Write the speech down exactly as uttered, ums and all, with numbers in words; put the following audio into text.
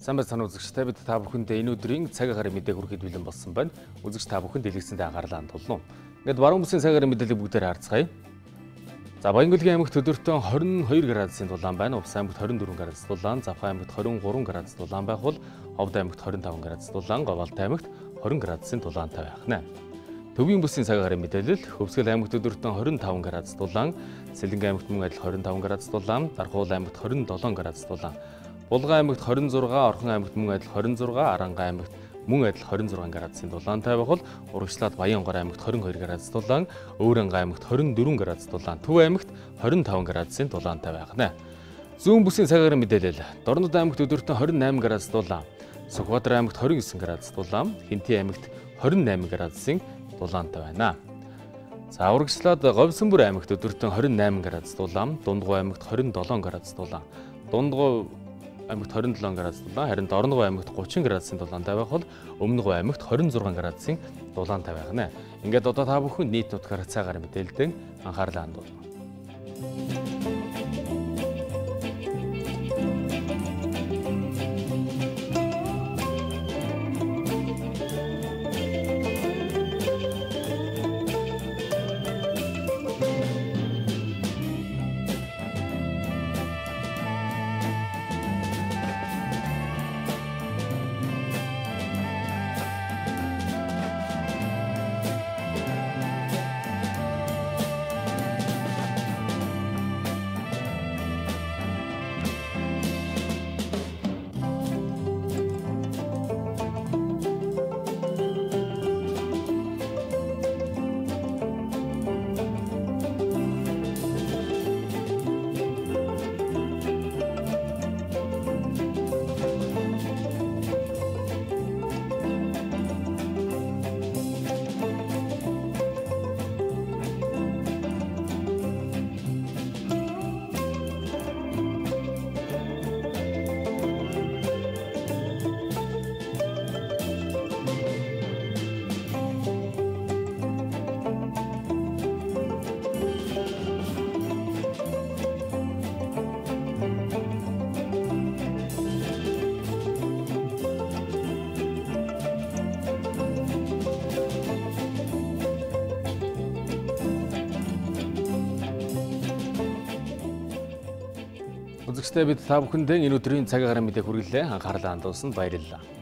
Сайн байцгаана үзэгчдээ, бид та бүхэндээ энэ өдрийн цаг агаарын мэдээг хүрэхэд бэлэн болсон байна. Үзэгч та бүхэнд дэлгэцэндээ анхаарлаа хандуулна. Ингээд баруун бүсийн цаг агаарын мэдээллийг бүгдээр харцгаая. За Баянгөлгийн аймагт өдөртөө хорин хоёр градусын дулаан байна. Увс аймагт хорин дөрвөн градус дулаан, Завхан аймагт хорин гурван градус дулаан байх бол Ховд аймагт хорин таван градус дулаан, Говьалт аймагт хорин градусын дулаантай байна. Төвийн бүсийн цаг агаарын мэдээлэл: Хөвсгөл аймагт өдөртөө хорин таван градус дулаан, Сэлэнг аймагт мөн адил хорин таван градус дулаан, Дархуул аймагт хорин долоон градус дулаан, Булган аймагт хорин зургаан, Орхон аймагт мөн адил хорин зургаан, Аранга аймагт мөн адил хорин зургаан градусын дулаантай байх бол урагшлаад Баянгор аймагт хорин хоёр градус дулаан, Өвөранга аймагт хорин дөрвөн градус дулаан, Төв аймагт хорин таван градусын дулаантай байна. Зүүн бүсийн цаг агаарын мэдээлэл: Дорнод аймагт өдөртөө хорин наман градус дулаан, Сүхбаатар аймагт хорин есөн градус дулаан, Хинтээ аймагт хорин наман градусын дулаантай байна. За урагшлаад Говьсөнбөр аймагт өдөртөө хорин наман градус дулаан, Дундгов аймагт хорин долоон градус дулаан, Дундгов аймагт хорин долоон градус дулаан, харин Дорногов аймагт гучин градусын дулаантай байх бол Өмнөгов аймагт хорин зургаан градусын дулаантай байна. Ингээд одоо та бүхэн нийт нутгаар цаг агаарын мэдээлэлд анхаарлаа хандуулна. Үзэгчдээ, бид та бүхэндээ энэ өдрийн цаг агаарын мэдээг хүргэлээ. Анхаарлаа хандуулсанд баярлалаа.